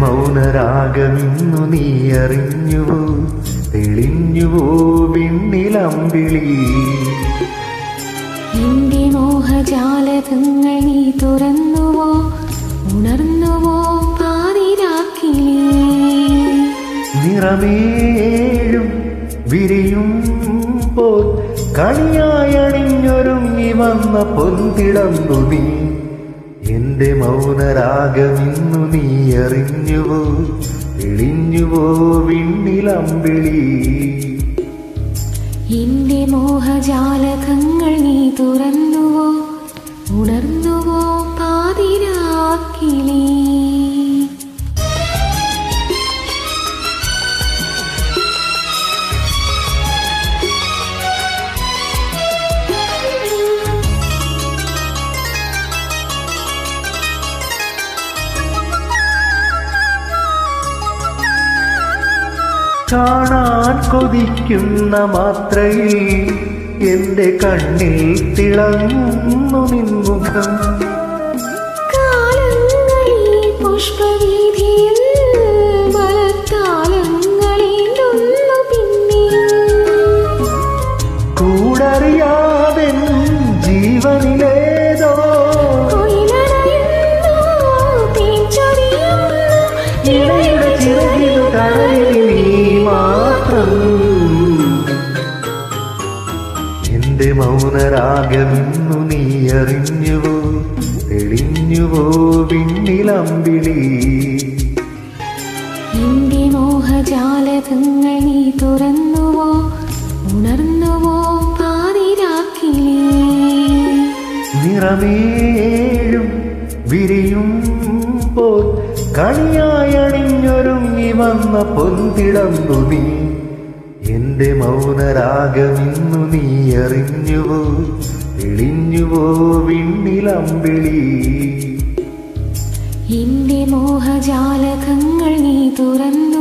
മൗനരാഗമിന്നു നീ അറിഞ്ഞുവോ, തെളിഞ്ഞുവോ വിണ്ണിലമ്പിളി. എന്റെ മോഹജാലകങ്ങൾ നീ തുറന്നുവോ, ഉണർന്നുവോ പാതിരാക്കിലേ. നിറമേഴും വിരിയുമ്പോൾ കണിയായണിഞ്ഞൊരുങ്ങി വന്ന പൊൻതിടമ്പു നീ. എന്റെ മൗനരാഗമിന്നു നീ അറിഞ്ഞുവോ, തെളിഞ്ഞുവോ വിണ്ണിലമ്പിളി. എന്റെ മോഹജാലകങ്ങൾ നീ തുറന്നുവോ, ഉണർന്നുവോ പാതിരാക്കിലേ. കാണാൻ കൊതിക്കുന്ന മാത്രയിൽ എന്റെ കണ്ണിൽ തിളങ്ങുന്നു നിൻമുഖം. കാലങ്ങളിൽ പുഷ്പവീഥിയിൽ മലത്താലങ്ങളിലൊന്നു പിന്നെ കൂടറിയാതെ ജീവനിലേതോ ഇടയുടെ ചിറകിനു കടലിൽ നീ മാത്രം. എന്റെ മൗനരാഗമിന്നു നീ അറിഞ്ഞുവോ, തെളിഞ്ഞുവോ വിണ്ണിലമ്പിളി. എന്റെ മോഹജാലകങ്ങൾ നീ തുറന്നുവോ, ഉണർന്നുവോ പാതിരാക്കിലേ. നിറമേഴും വിരിയുമ്പോൾ കണിയായണിഞ്ഞൊരുങ്ങി വന്ന പൊൻതിടമ്പു നീ. എന്റെ മൗനരാഗമിന്നു നീ അറിഞ്ഞുവോ, തെളിഞ്ഞുവോ വിണ്ണിലമ്പിളി. എന്റെ മോഹജാലകങ്ങൾ നീ തുറന്നു